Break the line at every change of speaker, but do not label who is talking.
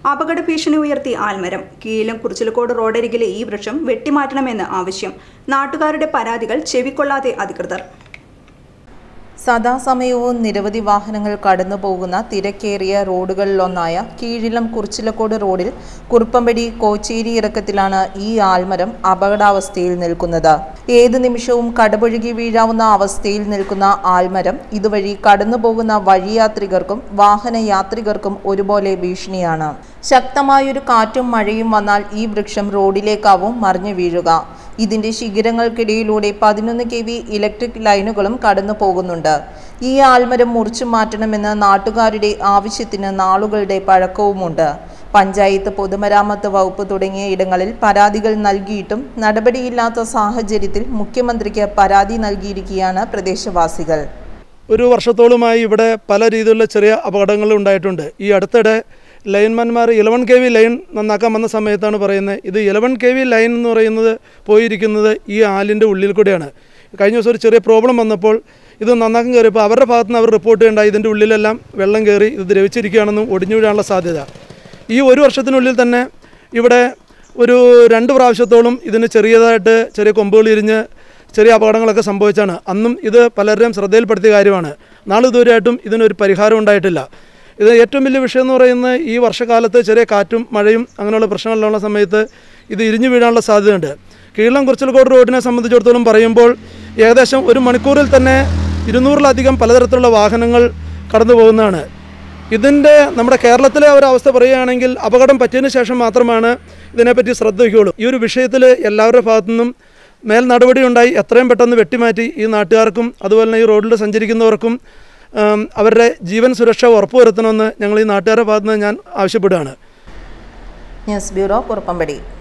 അപകട ഭീഷണി ഉയർത്തി ആൽമരം. കീഴിലും കുറിച്ചിലക്കോട് റോഡരികിലെ ഈ വൃക്ഷം വെട്ടിമാറ്റണമെന്ന് ആവശ്യം. നാട്ടുകാരുടെ പരാതികൾ ചെവിക്കൊള്ളാതെ അധികൃതർ.
സദാസമയവും നിരവധി വാഹനങ്ങൾ കടന്നു പോകുന്ന തിരക്കേറിയ റോഡുകളിലൊന്നായ കീഴിലം കുറിച്ചിലക്കോട് റോഡിൽ കുറുപ്പമ്പടി കോച്ചേരി ഇറക്കത്തിലാണ് ഈ ആൽമരം അപകടാവസ്ഥയിൽ നിൽക്കുന്നത്. ഏത് നിമിഷവും കടപുഴകി വീഴാവുന്ന അവസ്ഥയിൽ നിൽക്കുന്ന ആൽമരം ഇതുവഴി കടന്നു പോകുന്ന വഴിയാത്രികർക്കും വാഹനയാത്രികർക്കും ഒരുപോലെ ഭീഷണിയാണ്. ശക്തമായൊരു കാറ്റും മഴയും വന്നാൽ ഈ വൃക്ഷം റോഡിലേക്കാവും മറിഞ്ഞു വീഴുക. ഇതിന്റെ ശിഖരങ്ങൾക്കിടയിലൂടെ 11 kV ഇലക്ട്രിക് ലൈനുകളും കടന്നു പോകുന്നുണ്ട്. ഈ ആൽമരം മുറിച്ചു മാറ്റണമെന്ന് നാട്ടുകാരുടെ ആവശ്യത്തിന് നാളുകളുടെ പഴക്കവുമുണ്ട്. പഞ്ചായത്ത്, പൊതുമരാമത്ത് വകുപ്പ് തുടങ്ങിയ ഇടങ്ങളിൽ പരാതികൾ നൽകിയിട്ടും നടപടിയില്ലാത്ത സാഹചര്യത്തിൽ മുഖ്യമന്ത്രിക്ക് പരാതി നൽകിയിരിക്കുകയാണ് പ്രദേശവാസികൾ.
ഒരു വർഷത്തോളമായി ഇവിടെ പല രീതിയിലുള്ള ചെറിയ അപകടങ്ങൾ ഉണ്ടായിട്ടുണ്ട്. ഈ അടുത്തിടെ ലൈൻമാൻമാർ 11 kV ലൈൻ നന്നാക്കാൻ വന്ന സമയത്താണ് പറയുന്നത്, ഇത് 11 kV ലൈൻ എന്ന് പറയുന്നത് പോയിരിക്കുന്നത് ഈ ആലിൻ്റെ ഉള്ളിൽ കൂടെയാണ്. കഴിഞ്ഞ ദിവസം ഒരു ചെറിയ പ്രോബ്ലം വന്നപ്പോൾ ഇത് നന്നാക്കാൻ കയറിയപ്പോൾ അവരുടെ ഭാഗത്ത് നിന്ന് അവർ റിപ്പോർട്ട് ചെയ്യേണ്ടായി ഇതിൻ്റെ ഉള്ളിലെല്ലാം വെള്ളം കയറി ഇത് ദ്രവിച്ചിരിക്കുകയാണെന്നും ഒടിഞ്ഞു വീഴാനുള്ള സാധ്യത. ഈ ഒരു വർഷത്തിനുള്ളിൽ തന്നെ ഇവിടെ ഒരു 2 പ്രാവശ്യത്തോളം ഇതിന് ചെറിയ കൊമ്പുകൾ ഇരിഞ്ഞ് ചെറിയ അപകടങ്ങളൊക്കെ സംഭവിച്ചാണ്. അന്നും ഇത് പലരുടെയും ശ്രദ്ധയിൽപ്പെടുത്തിയ കാര്യമാണ്. നാളിതുവരെയായിട്ടും ഇതിനൊരു പരിഹാരം ഉണ്ടായിട്ടില്ല. ഇത് ഏറ്റവും വലിയ വിഷയം എന്ന് പറയുന്നത് ഈ വർഷകാലത്ത് ചെറിയ കാറ്റും മഴയും അങ്ങനെയുള്ള പ്രശ്നങ്ങളുള്ള സമയത്ത് ഇത് ഇരിഞ്ഞു വീഴാനുള്ള സാധ്യതയുണ്ട്. കീഴിലം കുറിച്ചിലക്കോട് റോഡിനെ സംബന്ധിച്ചിടത്തോളം പറയുമ്പോൾ ഏകദേശം ഒരു മണിക്കൂറിൽ തന്നെ 200-ലധികം പലതരത്തിലുള്ള വാഹനങ്ങൾ കടന്നു പോകുന്നതാണ്. ഇതിൻ്റെ നമ്മുടെ കേരളത്തിലെ ഒരവസ്ഥ പറയുകയാണെങ്കിൽ അപകടം പറ്റിയതിന് ശേഷം മാത്രമാണ് ഇതിനെപ്പറ്റി ശ്രദ്ധ വയ്ക്കുകയുള്ളൂ. ഈ ഒരു വിഷയത്തിൽ എല്ലാവരുടെ ഭാഗത്തു നിന്നും മേൽ നടപടി ഉണ്ടായി എത്രയും പെട്ടെന്ന് വെട്ടിമാറ്റി ഈ നാട്ടുകാർക്കും അതുപോലെ തന്നെ ഈ റോഡിൽ സഞ്ചരിക്കുന്നവർക്കും അവരുടെ ജീവൻ സുരക്ഷ ഉറപ്പുവരുത്തണമെന്ന് ഞങ്ങൾ ഈ നാട്ടുകാരുടെ ഭാഗത്ത് നിന്ന് ഞാൻ ആവശ്യപ്പെടുകയാണ്.
News bureau, Kuruppampady.